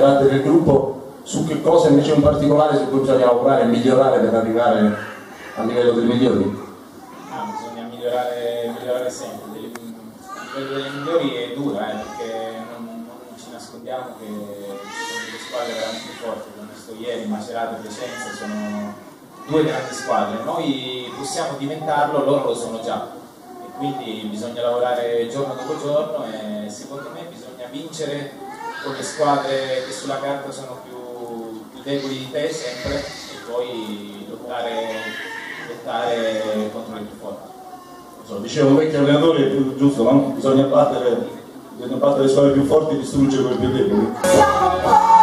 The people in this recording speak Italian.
carattere del gruppo, su che cosa invece in particolare su cui bisogna lavorare e migliorare per arrivare al livello dei migliori? Bisogna migliorare sempre. Il livello delle migliori è dura, perché non ci nascondiamo che ci sono delle squadre veramente forti, come visto ieri, Macerata e Piacenza sono due grandi squadre. Noi possiamo diventarlo, loro lo sono già, e quindi bisogna lavorare giorno dopo giorno e secondo me bisogna vincere con le squadre che sulla carta sono più deboli di te sempre, e poi lottare contro le più forti. Dicevo, un vecchio allenatore è più giusto, no? Bisogna battere le squadre più forti e distruggere quelle più deboli.